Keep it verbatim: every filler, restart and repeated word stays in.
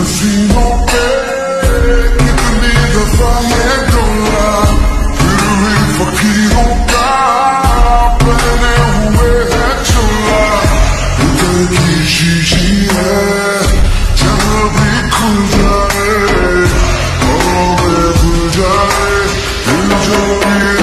हसीनों पे कितनी दफा ये डोला, फिर भी फकीरों का पहने हुए है चोला। दिल की शीशी है जहाँ भी खुल जाए, हवा में खुल जाए दिल जो भी